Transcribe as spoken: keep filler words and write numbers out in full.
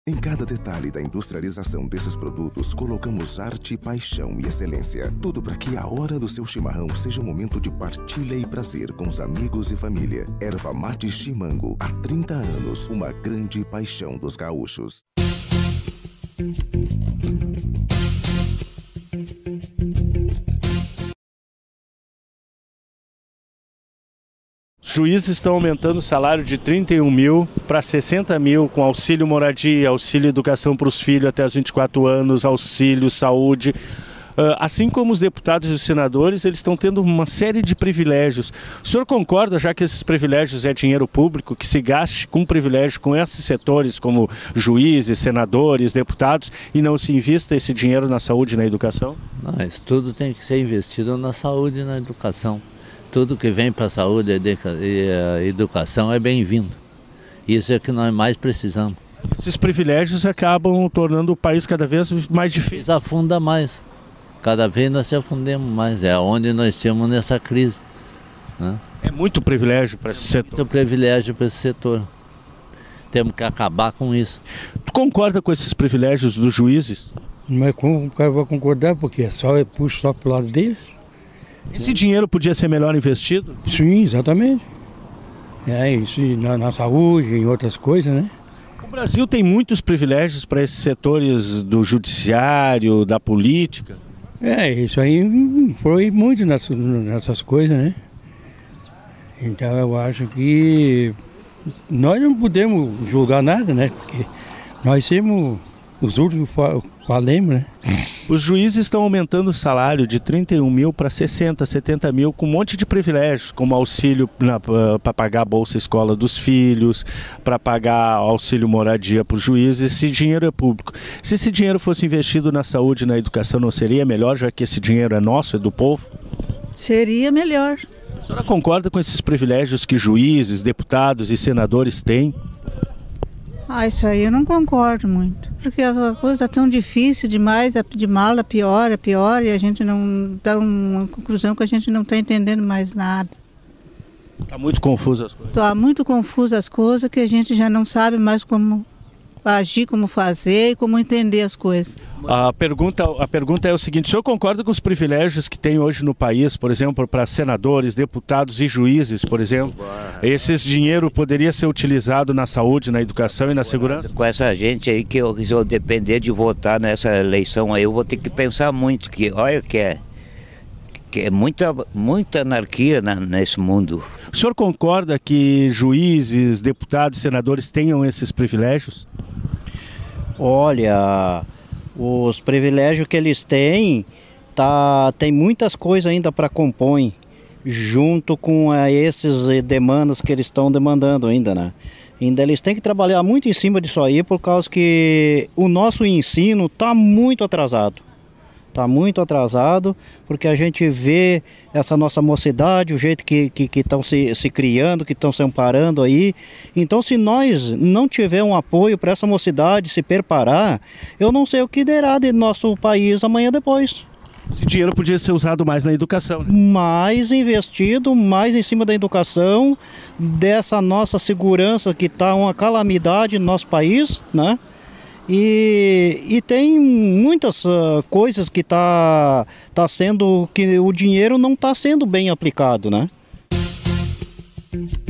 Em cada detalhe da industrialização desses produtos, colocamos arte, paixão e excelência. Tudo para que a hora do seu chimarrão seja um momento de partilha e prazer com os amigos e família. Erva Mate Chimango, há trinta anos, uma grande paixão dos gaúchos. Juízes estão aumentando o salário de trinta e um mil para sessenta mil, com auxílio moradia, auxílio educação para os filhos até os vinte e quatro anos, auxílio saúde. Assim como os deputados e os senadores, eles estão tendo uma série de privilégios. O senhor concorda, já que esses privilégios é dinheiro público, que se gaste com privilégio com esses setores, como juízes, senadores, deputados, e não se invista esse dinheiro na saúde e na educação? Mas tudo tem que ser investido na saúde e na educação. Tudo que vem para a saúde e a educação é bem-vindo. Isso é que nós mais precisamos. Esses privilégios acabam tornando o país cada vez mais difícil. Isso afunda mais. Cada vez nós se afundemos mais. É onde nós estamos nessa crise, né? É muito privilégio para esse setor. Muito privilégio para esse setor. Temos que acabar com isso. Tu concorda com esses privilégios dos juízes? Mas como o cara vai concordar? Porque é só, é puxo só para o lado deles. Esse dinheiro podia ser melhor investido? Sim, exatamente. É isso, na, na saúde, em outras coisas, né? O Brasil tem muitos privilégios para esses setores do judiciário, da política. É, isso aí foi muito nessas, nessas coisas, né? Então eu acho que nós não podemos julgar nada, né? Porque nós somos os últimos que falemos, né? Os juízes estão aumentando o salário de trinta e um mil para sessenta, setenta mil, com um monte de privilégios, como auxílio para pagar a bolsa escola dos filhos, para pagar auxílio moradia para os juízes. Esse dinheiro é público. Se esse dinheiro fosse investido na saúde e na educação, não seria melhor, já que esse dinheiro é nosso, é do povo? Seria melhor. A senhora concorda com esses privilégios que juízes, deputados e senadores têm? Ah, isso aí eu não concordo muito, porque a coisa é tão difícil demais, de mal a pior, a pior, e a gente não dá uma conclusão que a gente não está entendendo mais nada. Está muito confuso as coisas. Está muito confuso as coisas, que a gente já não sabe mais como agir, como fazer e como entender as coisas. A pergunta, a pergunta é o seguinte: o senhor concorda com os privilégios que tem hoje no país, por exemplo, para senadores, deputados e juízes, por exemplo? Esse dinheiro poderia ser utilizado na saúde, na educação e na segurança? Com essa gente aí, que eu, se eu depender de votar nessa eleição aí, eu vou ter que pensar muito, que olha que é, que é muita, muita anarquia na, nesse mundo. O senhor concorda que juízes, deputados, senadores tenham esses privilégios? Olha, os privilégios que eles têm, tá, tem muitas coisas ainda para compor, junto com uh, esses uh, demandas que eles estão demandando ainda, né? Ainda eles têm que trabalhar muito em cima disso aí, por causa que o nosso ensino está muito atrasado. Está muito atrasado, porque a gente vê essa nossa mocidade, o jeito que estão se, se criando, que estão se amparando aí. Então, se nós não tiver um apoio para essa mocidade se preparar, eu não sei o que derá de nosso país amanhã depois. Esse dinheiro podia ser usado mais na educação, né? Mais investido, mais em cima da educação, dessa nossa segurança que está uma calamidade no nosso país, né? E, e tem muitas uh, coisas que tá, tá sendo, que o dinheiro não está sendo bem aplicado, né?